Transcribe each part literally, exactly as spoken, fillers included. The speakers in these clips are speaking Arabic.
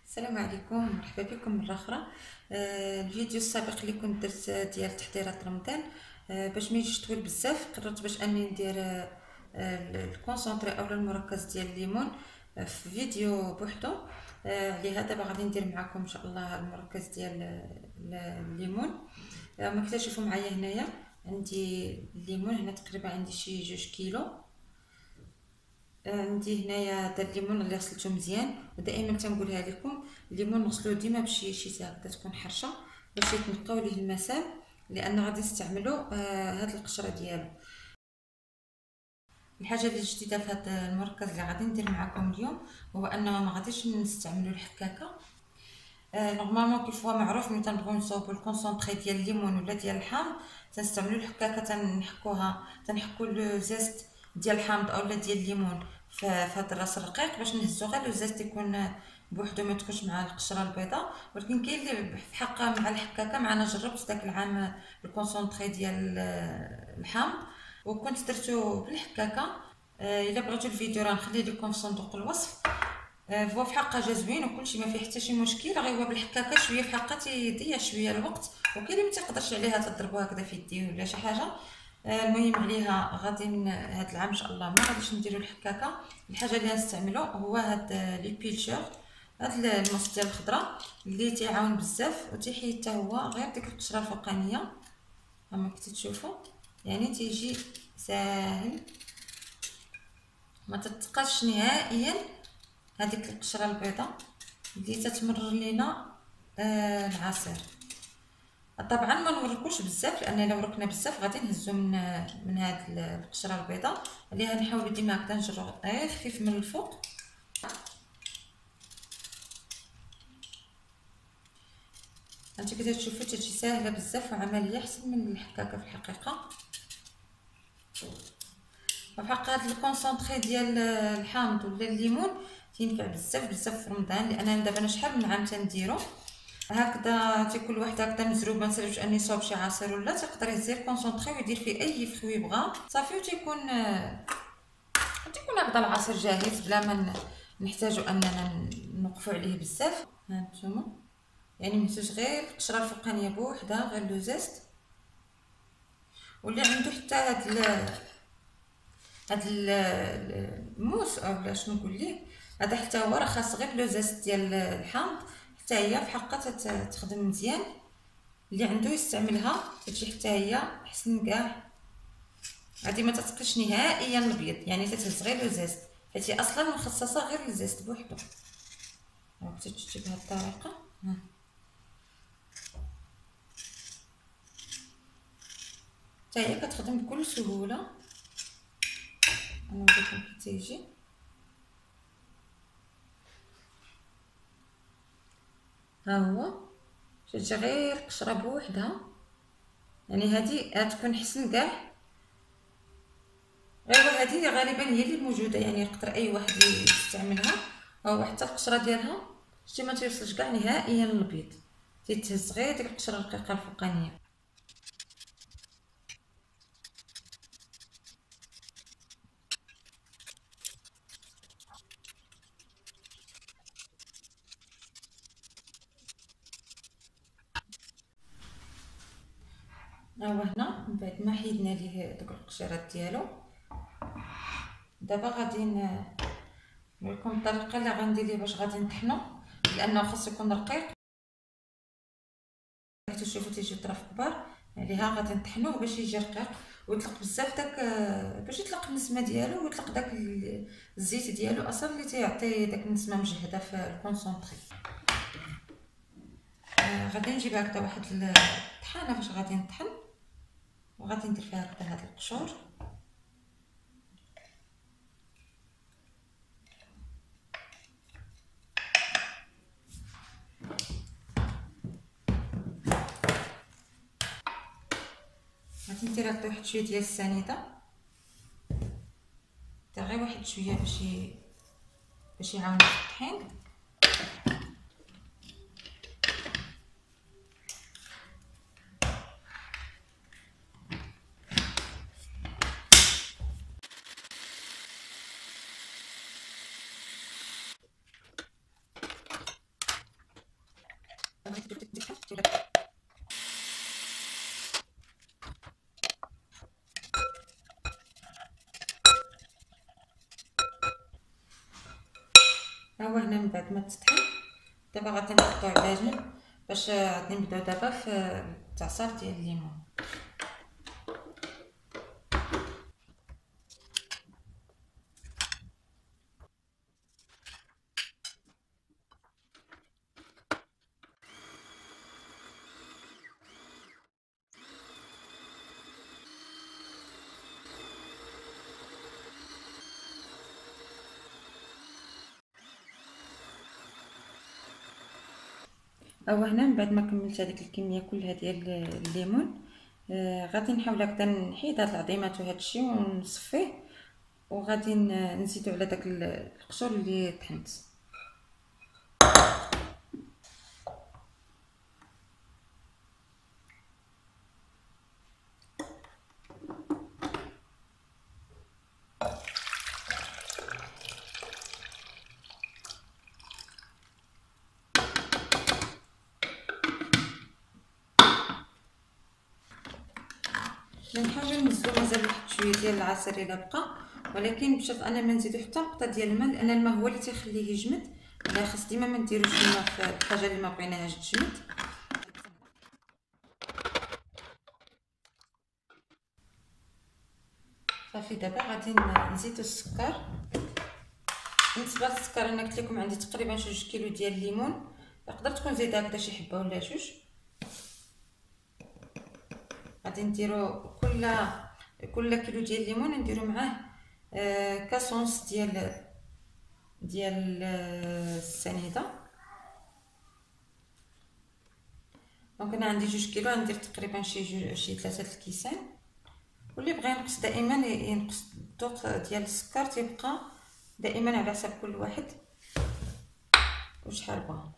السلام عليكم، مرحبا بكم مره اخرى. آه الفيديو السابق اللي كنت درت ديال تحضيرات رمضان، آه باش ما يجيش طويل بزاف قررت باش اني ندير آه الكونسونطري اولا المركز ديال الليمون آه في فيديو بوحدو. آه على هذا غادي ندير معكم ان شاء الله المركز ديال الليمون. آه ما كتشوفوا معايا هنايا عندي الليمون، هنا تقريبا عندي شي جوج كيلو. عندي هنايا هذا الليمون اللي غسلته مزيان، ودائما تنقولها لكم الليمون نغسلوه ديما بشي شي هكذا تكون حرشه باش يتنقاو ليه المسام، لان غادي نستعملوا آه هاد القشره ديالو. الحاجه اللي جديده في هذا المركز اللي غادي ندير معكم اليوم هو انه ما غاديش نستعملوا الحكاكه. آه نورمالمون كيف هو معروف ملي تنبغيو نصاوبوا الكونسونطري ديال الليمون ولا ديال الحامض تنستعملوا الحكاكه، تنحكوها تنحكوا لو زيست ديال الحامض اولا ديال الليمون في هذا الراس الرقيق باش نهزو غير لو زيست يكون بوحدو ما تكونش مع القشره البيضاء. ولكن كاين اللي في حقها مع الحكاكه، معنا جربت داك العام الكونسونطري ديال الحامض وكنت درتو بالحكاكه. الا بغيتو الفيديو راه نخلي لكم في صندوق الوصف. هو في حقه جا زوين وكلشي ما فيه حتى شي مشكل، غير هو بالحكاكه شويه في حقه تيضيع شويه الوقت، وكاين اللي ما تيقدرش عليها تضربوها هكذا في يديه ولا شي حاجه. المهم عليها غادي من هذا العام ان شاء الله ما غاديش نديروا الحكاكه. الحاجه اللي غنستعملو هو هاد لي بيلشور، هاد المص ديال الخضره اللي تيعاون بزاف وتيحيد حتى هو غير ديك القشره الفوقانيه كما كنتو تشوفوا، يعني تيجي ساهل ما تتقاش نهائيا هذيك القشره البيضاء اللي تتمرر لينا آه العصير. طبعا ما نوركوش بزاف لان لو وركنا بزاف غادي نهزو من من هاد القشره البيضاء. عليها نحاولوا ديما هكذا نجرو غير خفيف من الفوق. انت كده تشوفوا تجي ساهله بزاف وعمليه احسن من الحكاكه في الحقيقه. وفي حق هاد الكونسونطري ديال الحامض ولا الليمون تينفع بزاف بزاف في رمضان، لان دابا انا شحال من عام تنديرو هكذا. تيكون الواحد هكذا مزروب، ما نسالوش اني صوب شي عصير ولا تيقدر يزير كونسونطري ويدير فيه اي فروي بغا صافي، وتيكون تيكون هكذا العصير جاهز بلا ما نحتاجو اننا نوقفوا عليه بزاف. ها نتوما يعني مهزوج غير القشره الفوقانيه بوحدها غير لو زيست. واللي عنده حتى هاد ال هاد الموس اولا شنو نقول ليه، هذا حتى هو راه خاص غير لو زيست ديال الحامض حتى هي في حقها تخدم مزيان. اللي عنده يستعملها تجي حتى هي احسن كاع. هذه ما تتقيش نهائيا الابيض، يعني تتهز غير لو زيست حيت هي اصلا مخصصه غير للزيست بوحدو. ها كتشتي بهذه الطريقه، ها حتى هي كتخدم بكل سهوله. انا نوريكم كي تيجي. ها هو تجي غير قشره بوحدها، يعني هذه غتكون حسن كاع. غير هذه غالبا هي اللي موجوده، يعني يقدر اي واحد يستعملها. ها هو حتى القشره ديالها شتي ما تيوصلش كاع نهائيا للبيض، تيتهز غير ديك القشره الرقيقه الفوقانيه. ها هو هنا من بعد ما حيدنا ليه دوك القشيرات ديالو، دابا غادي نوريكم الطريقه اللي غندير ليه باش غادي نطحنو، لانه خاص يكون رقيق. تشوفوا تيجي طرف كبار عليها غادي نطحنوه باش يجي رقيق ويطلق بزاف داك باش يطلق النسمه ديالو ويطلق داك الزيت ديالو اصلا اللي تيعطي داك النسمه مجهده في الكونسونطري. آه غادي نجيب هكذا واحد الطحانه باش غادي نطحن، وغادي ندير فيها هكذا هاد القشور. غادي ندير هكذا واحد شويه ديال السنيده، حتى غير واحد شويه باش باش يعاون في الطحين. بعد ما تطحن. دابا غادي نحطو على جنب باش غادي نبداو دابا في العصير ديال الليمون. او هنا من بعد ما كملت هذيك الكميه كلها ديال الليمون، آه غادي نحاول هكذا نحيد هاد العظيمات وهذا الشيء ونصفيه، وغادي نزيدو على داك القشور اللي طحنت. نحاول نزيدو مازال واحد شويه ديال العصير الا بقى، ولكن بشرط انا ما نزيدو حتى نقطه ديال الماء، لان الماء هو اللي تيخليه يجمد. لا خاص ديما ما نديروش الماء في الحاجه اللي ما بغيناهاش تجمد. صافي دابا غادي نزيدو السكر. بالنسبه للسكر انا قلت لكم عندي تقريبا جوج كيلو ديال الليمون، تقدر تكون زايده هكذا شي حبه ولا جوج. غادي نديرو كل كل كيلو ديال الليمون نديرو معاه آه كاس ونص ديال ديال السنيده. دونك انا عندي جوج كيلو، غندير تقريبا شي شي ثلاثه الكيسان. واللي بغى ينقص دائما ينقص الذوق ديال السكر، تيبقى دائما على حسب كل واحد وشحال بغا.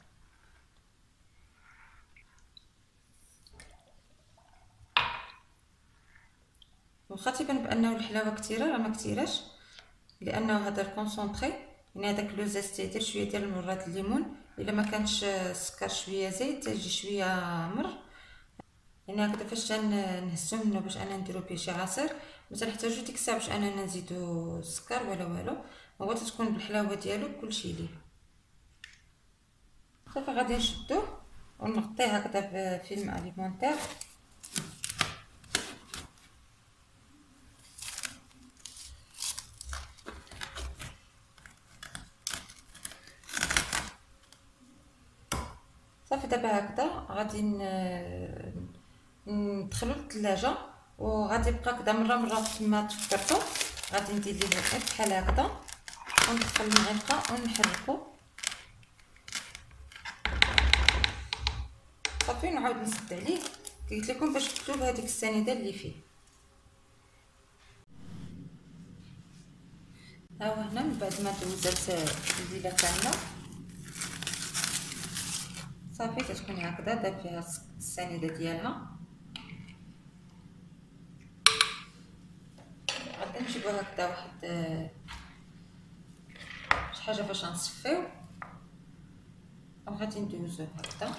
واخا تيبان بانه الحلاوه كثيره، راه ما كثيراش، لانه هذا الكونسونطري يعني هذاك لو زيت تيدير شويه ديال مرات الليمون. الا ما كانش السكر شويه زايد تيجي شويه مر. يعني هكذا فاش نهزو منه باش انا نديرو به شي عصير، ما تنحتاجو ديك الساعه باش انا نزيدو السكر ولا والو، هو تتكون بالحلاوه ديالو كلشي ليه. صافي غادي نشدوه ونغطيه هكذا بفيلم اليمونتير. صافي دابا هكذا غادي ندخلو للثلاجه، وغادي يبقى هكذا مره مره كما تفكرتو. غادي ندير ليه غير بحال هكذا وندخل المعلقه ونحركو. صافي نعاود نسد عليه. قلت لكم باش تذوب هذيك السنيده اللي فيه. ها هو هنا من بعد ما دوزات الليله كامله، صافي كتكون هكذا داب فيها السنيده ديالها. غادي نجيبو هكذا واحد شي حاجه باش نصفيو، وغادي ندوزوه هكذا.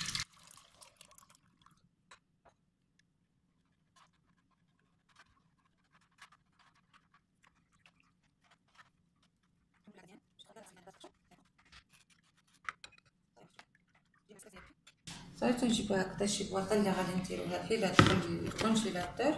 صافي تنجيبو هكذا شي بواطه اللي غادي نديروها فيه لهاد الكونجيلاتور.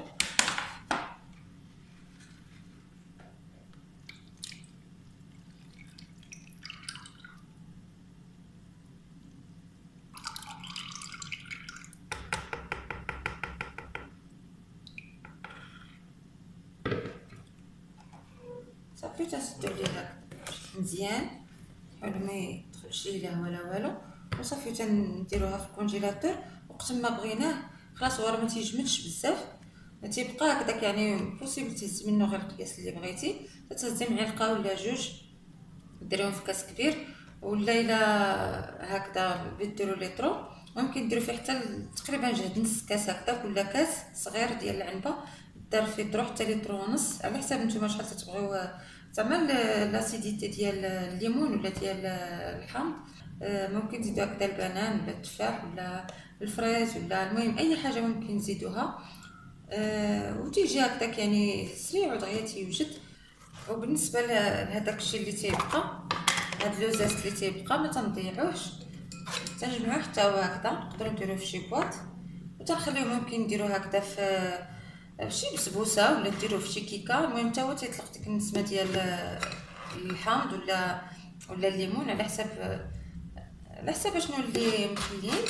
صافي تنسدو عليه هكا مزيان، نحاولو ما يدخلش ليه لا ولا والو. وصافي تنديروها في الكونجيلاتور وقت ما بغيناه. خلاص هو راه ما تيجمدش بزاف، تيبقى هكذاك يعني بوسيبل تهز منه غير القياس اللي بغيتي. تتهزي معلقه ولا جوج ديريهم في كاس كبير، ولا الا هكذا بيديروا ليطرو ممكن ديروا فيه حتى تقريبا جهد نص كاس هكذا، كل كاس صغير ديال العنبه دار فيه لترو حتى لترو ونص، على حساب نتوما شحال تتبغيو زعما لاسيديتي ديال الليمون ولا ديال الحامض. ممكن تزيدوا هكذا البنان ولا التفاح ولا الفريز ولا المهم اي حاجه ممكن نزيدوها. أه وتيجي هكذاك يعني سريع ودغيا تيوجد. وبالنسبه لهداك الشيء اللي تيبقى هاد لو زيست اللي تيبقى ما تنضيعوش، تنجمعوه حتى هو هكذا. نقدروا نديروه في شي بواط وتنخليوه، ممكن نديروه هكذا في شي بسبوسه ولا ديروه في شي كيكه. المهم حتى هو تيطلق ديك النسمه ديال الحامض ولا ولا الليمون على حسب على حسب شنو اللي مخليين.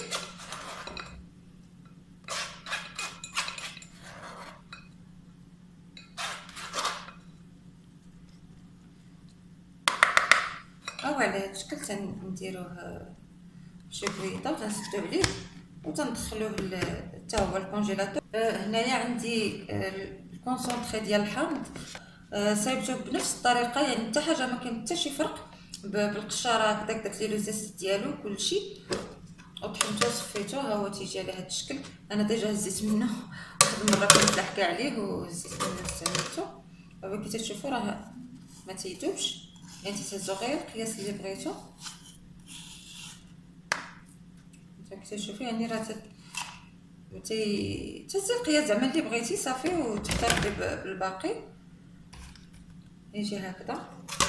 او على هذا الشكل تنديروه شي بويضه وتنسدو عليه وتندخلوه حتى هو الكونجيلاتور. آه هنايا عندي آه الكونسونطري ديال الحامض، آه صايبته بنفس الطريقه، يعني حتى حاجه ما كاين حتى شي فرق. بالقشاره هكذاك درت ليه لو زيست ديالو كلشي وطحنته وصفيته، ها هو تيجي على هذا الشكل. انا ديجا هزيت منه واحد المره كنت لاحقه عليه وهزيت منه استعملته. هو كي تشوفوا راه ما تيذوبش، يعني تهزو غير القياس اللي بغيتو. كي تشوفوا يعني راه تي تهزي القياس زعما اللي بغيتي صافي وتحتفظي بالباقي. يجي هكذا.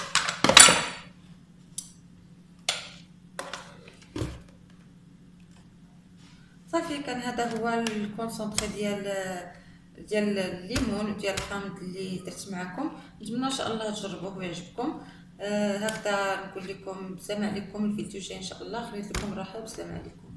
صافي كان هذا هو الكونسونطري ديال ديال الليمون وديال الحامض اللي درت معكم. نتمنى ان شاء الله تجربوه ويعجبكم. آه هكذا نقول لكم بسلام عليكم. الفيديو جاي ان شاء الله. خليت لكم الراحه وبسلام عليكم.